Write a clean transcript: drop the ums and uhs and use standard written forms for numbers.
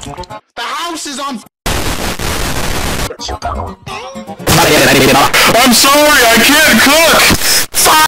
The house is on. I'm sorry, I can't cook!